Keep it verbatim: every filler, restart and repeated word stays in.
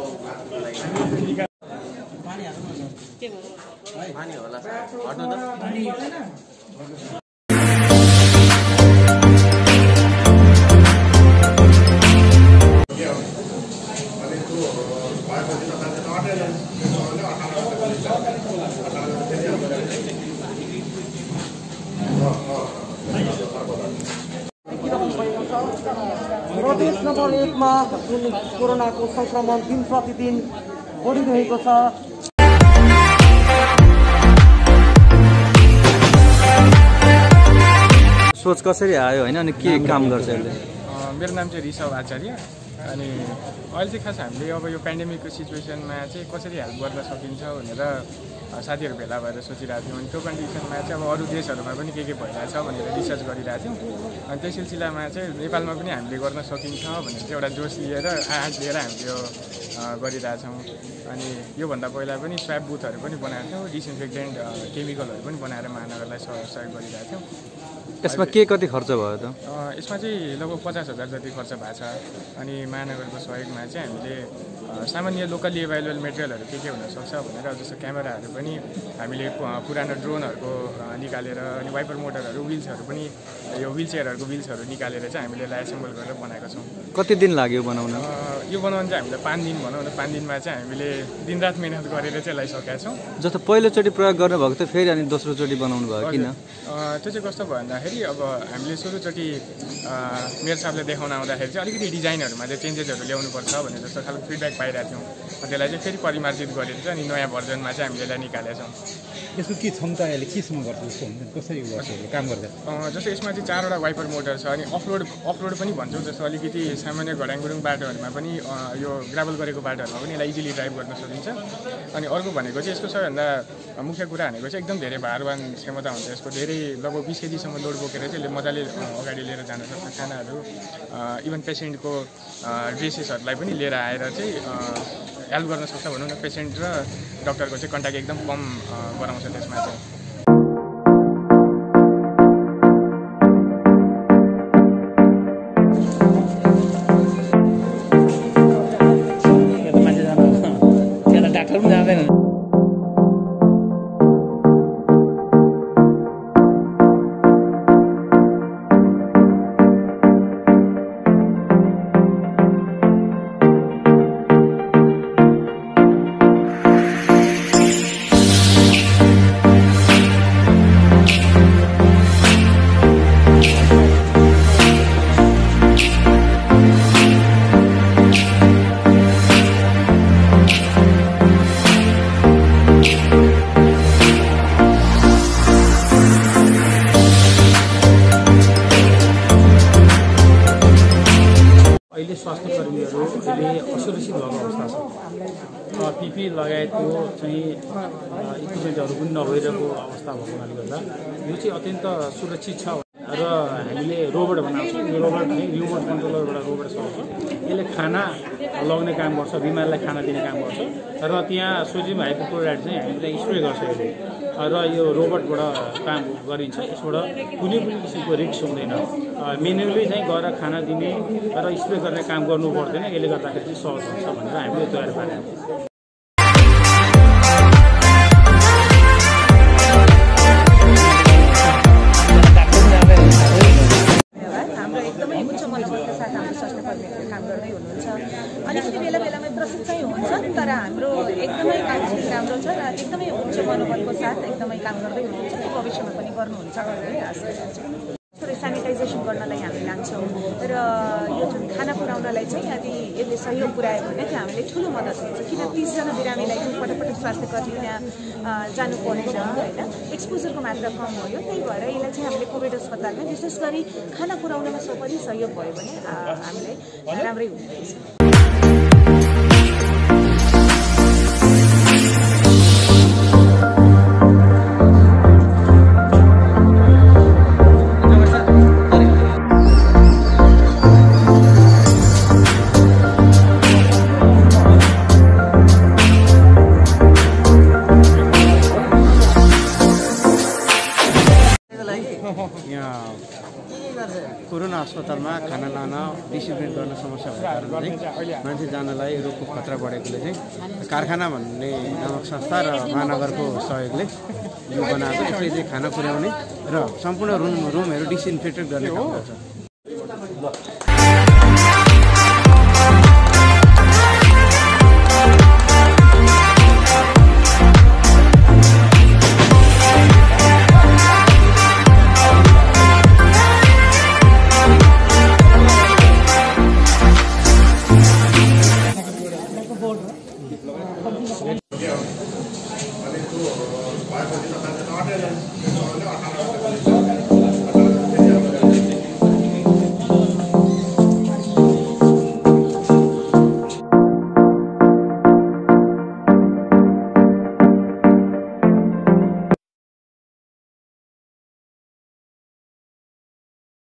पानी होला हट्नु त प्रदेश नम्बर एक में कोरोना को संक्रमण दिन प्रतिदिन बढ़िरहेको छ। सोच कसरी आयो हैन अनि के काम गर्छ यसले? मेरो नाम चाहिँ ऋषभ आचार्य अनि अहिले चाहिँ खास हामीले अब यो पेन्डेमिकको सिचुएसनमा चाहिँ कसरी हेल्प गर्न सकिन्छ भनेर साथीहरू भेला भएर सोचिरहेको थियौँ। अनि त्यो कन्डिसनमा चाहिँ अब अरू देशहरूमा पनि के के भइरहेछ भनेर रिसर्च गरिरहेको थियौँ। अनि त्यस सिलसिलामा चाहिँ नेपालमा पनि हामीले गर्न सकिन्छ भनेर चाहिँ एउटा जोस लिएर आँट लिएर हामीले यो गरिरहेछौँ। अनि योभन्दा पहिला पनि स्वाब बुथहरू पनि बनाएको थियौँ, डिसइन्फेक्टेन्ट केमिकलहरू पनि बनाएर महानगरलाई सहयोग गरिरहेको थियौँ। यसमा के कति खर्च भयो त? यसमा चाहिँ लगभग पचास हजार जति खर्च भएको छ। अनि महानगरको सहयोगमा चाहिँ हामीले सामान्य लोकली एभाइलेबल मेटेरियलहरू के के हुनसक्छ भनेर जस्तो क्यामेराहरू पनि हामीले पुरानो ड्रोनहरूको निकालेर अनि वाइपर मोटरहरू विल्सहरू पनि यो विल चेयरहरूको विल्सहरू निकालेर चाहिँ हामीले यसलाई एसेम्बल गरेर बनाएको छौँ। कति दिन लाग्यो बनाउन? यो बनाउन चाहिँ हामीले पाँच दिन भनौँ न, पाँच दिनमा चाहिँ हामीले दिनरात मिहिनेत गरेर चाहिँ यसलाई सकेका छौँ। जस्तो पहिलोचोटि प्रयोग गर्नुभएको थियो फेरि अनि दोस्रोचोटि बनाउनु भयो किन? त्यो चाहिँ कस्तो भयो भन्दाखेरि अब हामीले सुरुचोटि मेरो साहबले देखाउन आउँदाखेरि चाहिँ अलिकति डिजाइनहरूमा चाहिँ चेन्जेसहरू ल्याउनुपर्छ भन्ने जस्तो खालको फिडब्याक पाइरहेको थियौँ। त्यसलाई चाहिँ फेरि परिमार्जित गरेर चाहिँ अनि नयाँ भर्जनमा चाहिँ हामीले यसलाई निकालेका छौँ। यसको के क्षमता अहिले केसम्म गर्छ जस्तो हुन्छ कसरी गर्छ काम गर्दा? जस्तो यसमा चाहिँ चारवटा वाइपर मोटर छ अनि अफरोड अफरोड पनि भन्छौँ। जस्तो अलिकति सामान्य घडाङगुडुङ बाटोहरूमा पनि यो ग्राभल गरेको बाटोहरूमा पनि यसलाई इजिली ड्राइभ गर्न सकिन्छ। अनि अर्को भनेको चाहिँ यसको सबैभन्दा मुख्य कुरा भनेको चाहिँ एकदम धेरै भारवान क्षमता हुन्छ यसको। धेरै लगभग बिस केजीसम्म लोड बोकेर चाहिँ यसले मजाले अगाडि लिएर जान सक्छ। खानाहरू इभन पेसेन्टको ड्रेसेसहरूलाई पनि लिएर आएर चाहिँ हेल्प गर्न सक्छ भनौँ न। पेसेन्ट र डक्टरको चाहिँ कन्ट्याक्ट एकदम कम गराउँछ त्यसमा चाहिँ। डाक्टर पनि जाँदैन। अहिले स्वास्थ्य कर्मीहरू अहिले असुरक्षित भएको अवस्था छ। पिपी लगायतको चाहिँ इक्विपमेन्टहरू पनि नभइरहेको अवस्था भएको हुनाले गर्दा यो चाहिँ अत्यन्त सुरक्षित छ र हामीले रोबोट बनाउँछौँ। यो रोबोट चाहिँ रिमोट कन्ट्रोलरबाट रोबोट चलाउँछ। यसले खाना लगाउने काम गर्छ, बिमारलाई खाना दिने काम गर्छ र त्यहाँ सोडियम हाइपोक्लोराइड चाहिँ हामीले स्प्रे गर्छ यसले र यो रोबोटबाट काम गरिन्छ। यसबाट कुनै पनि किसिमको रिस्क हुँदैन। मेन्युअली चाहिँ गएर खाना दिने र स्प्रे गर्ने काम गर्नु पर्दैन। यसले गर्दाखेरि चाहिँ सहज हुन्छ भनेर हामीले तयार पारेका छौँ। अलिकति बेला बेलामा प्रशिक्षण हुन्छ तर हाम्रो एकदमै काउन्सिलिङ राम्रो छ र एकदमै उच्च मनोबलको साथ एकदमै काम गर्दै हुनुहुन्छ। भविष्यमा पनि गर्नुहुन्छ भन्ने आशा छ। सेनिटाइजेसन गर्नलाई हामी लान्छौँ र यो जुन खाना पुर्याउनलाई चाहिँ यदि यसले सहयोग पुर्यायो भने चाहिँ हामीले ठुलो मद्दत हुन्छ। किन तिसजना बिरामीलाई चाहिँ पटक पटक स्वास्थ्य कर्मी त्यहाँ जानु परेन होइन, एक्सपोजरको मात्रा कम भयो। त्यही भएर यसलाई चाहिँ हामीले कोभिड अस्पतालमा विशेष गरी खाना पुर्याउनमा पनि सहयोग भयो भने हामीलाई राम्रै हुनेछ। यहाँ कोरोना अस्पतालमा खाना लान डिस्ट्रिब्युट गर्न समस्या भएको कारणले मान्छे जानलाई रोगको खतरा बढेकोले चाहिँ कारखाना भन्ने नामक संस्था र महानगरको सहयोगले यो बनाएको यसले चाहिँ खाना पुर्याउने र सम्पूर्ण रुम रुमहरू डिसइन्फेक्टेड गर्ने काम गर्छ। Gracias.